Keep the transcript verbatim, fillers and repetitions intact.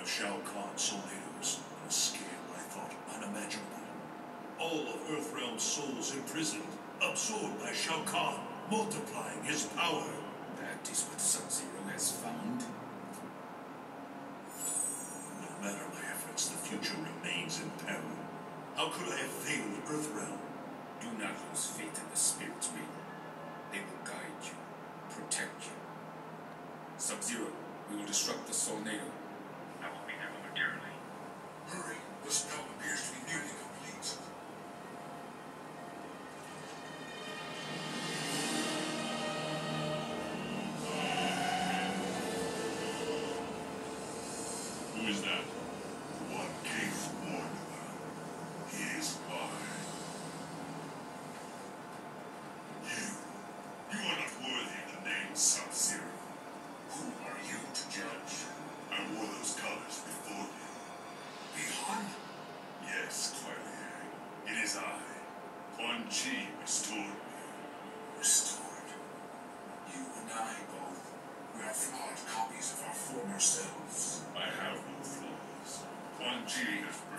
Shao Kahn's tornadoes on a scale I thought unimaginable. All of Earthrealm's souls imprisoned, absorbed by Shao Kahn, multiplying his power. That is what Sub-Zero has found? No matter my efforts, the future remains in peril. How could I have failed Earthrealm? Do not lose faith in the Spirit Ring. They will guide you, protect you. Sub-Zero, we will disrupt the Solnado. I will be there momentarily. Hurry, the spell appears to be nearly complete. Who is that? One case warned about. He is mine. You. You are not worthy of the name Sub-Zero. Who are you to judge? I wore those colors before you. Beyond? Yes, Kuai Liang. It is I. Quan Chi restored me. Restored? You and I both. We are flawed copies of our former selves. I have no flaws. Quan Chi has